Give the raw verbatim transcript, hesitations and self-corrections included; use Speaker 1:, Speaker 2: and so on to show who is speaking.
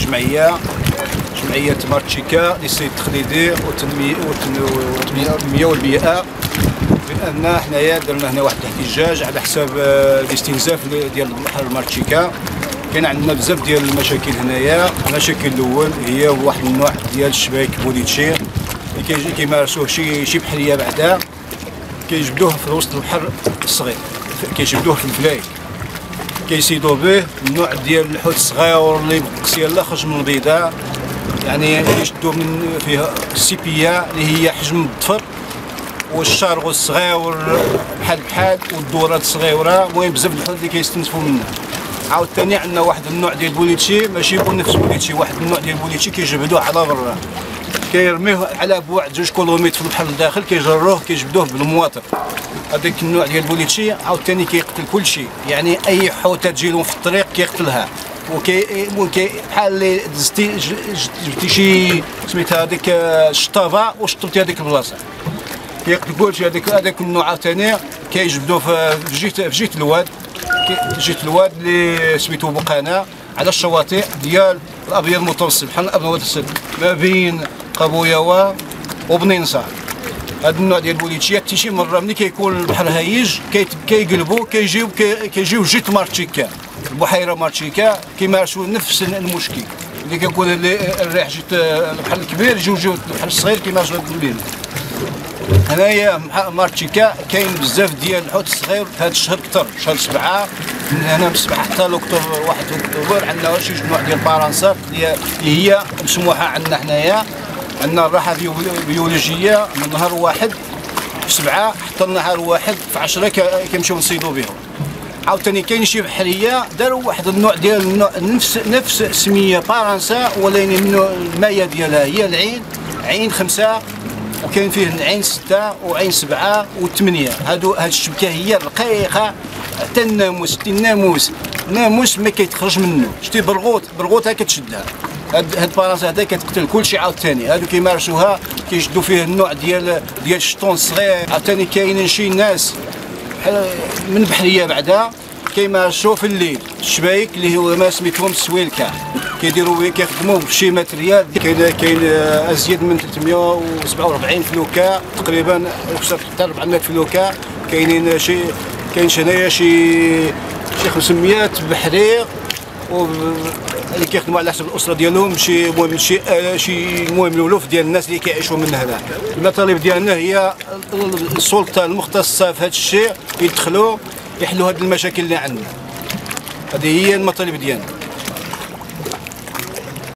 Speaker 1: جمعيه جمعيه مارتشيكا للصيد التقليدي والتنميه والتنميه والبيئه، بان حنايا درنا هنا واحد الاحتجاج على حساب الاستنزاف ديال بحر مارتشيكا. كاين عندنا بزاف ديال المشاكل هنايا. المشاكل الاول هي واحد النوع ديال الشبايك بوليتشي اللي كيجي كيمارسوه شي شي بحريه بعدا، كيجبدوه في وسط البحر الصغير، كيجبدوه في الفلايك، كيصيدوا به النوع ديال الحوت الصغير اللي قصير خرج من البيضاء، يعني يشدوا من فيها السيبيه اللي هي حجم الضفر، والشارغو الصغير بحال بحال، والدورات الصغيره. المهم بزاف د الحوت اللي كيستنزفوا منها. عاوتاني عندنا واحد النوع ديال البوليتشي، ماشي يكون نفس البوليتشي، واحد النوع ديال البوليتشي كيجبدوه على برا، كيرميوه على بعد جوج كيلومتر في البحر الداخل، كيجروه كيجبدوه بالمواطر. هذاك النوع ديال البوليتشي عاوتاني كيقتل كل شيء، يعني اي حوته تجي لهم في الطريق كيقتلها. وكي بحال اللي دزتي جبتي شي سميتها هذيك الشطافه وشطبتي هذيك البلاصه، كيقتل كلشي. هذاك هذاك النوع عاوتاني كيجبدوه في جهه في جهه الواد، جهه الواد اللي سميتو بوقانا، على الشواطئ ديال الابيض المتوسط، بحال الابيض المتوسط ما بين قبوياوه وبنينصار. هذا النوع ديال البوليتشي حتى شي مره ملي كيكون البحر هايج كيقلبوا كيجيو كيجيو جهه مارتشيكا، البحيره مارتشيكا، كيمارسوا نفس المشكل اللي كيكون الريح جهه البحر الكبير، يجيو جهه البحر الصغير كيمارسوا هذا الليل. هنايا مارتشيكا كاين بزاف ديال الحوت الصغير هذا الشهر كثر، شهر سبعه، من هنا من سبعه حتى لاكتوبر، واحد اكتوبر عندنا شي نوع ديال البارانسات اللي هي مسموحه عندنا حنايا. عندنا الراحه بيولوجيه من نهار واحد في سبعه حتى نهار واحد في عشره كنمشيو نصيدوا بهم. عاوتاني كاين شي بحريه داروا واحد النوع ديال نفس نفس السميه بارانسا، ولكن المايه ديالها هي العين، عين خمسه، وكاين فيه عين سته وعين سبعه وثمانيه. هادو هاد الشبكه هي الرقيقه حتى الناموس، حتى الناموس الناموس ما كيتخرج منه. شتي برغوت برغوتها كتشدها. هاد هاد البارانسا هذا كتقتل كلشي. عاوتاني هادو كيمارسوها كيشدوا فيه النوع ديال ديال الشطون الصغير. عاوتاني كاينين شي ناس من بحريه بعدا كيمارسوا في الليل الشبايك اللي هو ما سميتهم السويلكا، كيديروا كيخدموا بشي ماتريال. كاين كاين ازيد من ثلاثمائة وسبعة وأربعين فلوكه تقريبا، اكثر حتى أربعمائة فلوكه. كاينين شي كاين هنايا شي شي خمسمائة بحرير اللي كيخدموا على حسب الاسره ديالهم. شي المهم شي شي المهم الولوف ديال الناس اللي كيعيشوا من هنا. المطالب ديالنا هي السلطه المختصه في هذا الشيء يدخلوا يحلوا هذه المشاكل اللي عندنا. هذه هي المطالب ديالنا.